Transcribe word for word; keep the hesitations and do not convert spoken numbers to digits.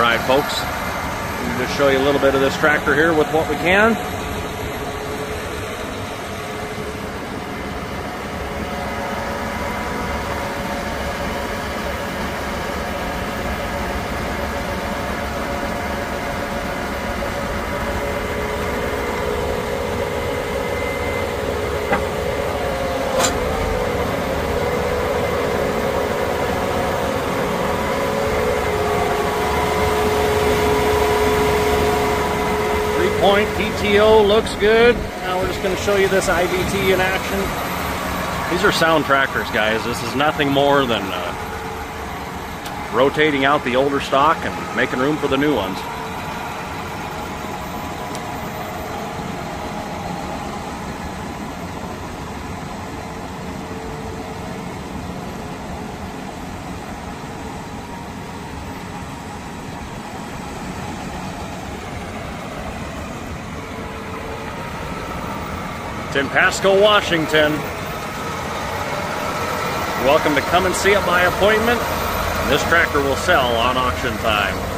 ride, folks. We'll just show you a little bit of this tractor here with what we can. Point P T O looks good. Now we're just going to show you this I V T in action. These are sound tractors, guys. This is nothing more than uh, rotating out the older stock and making room for the new ones. It's in Pasco, Washington. You're welcome to come and see it by appointment. This tractor will sell on auction time.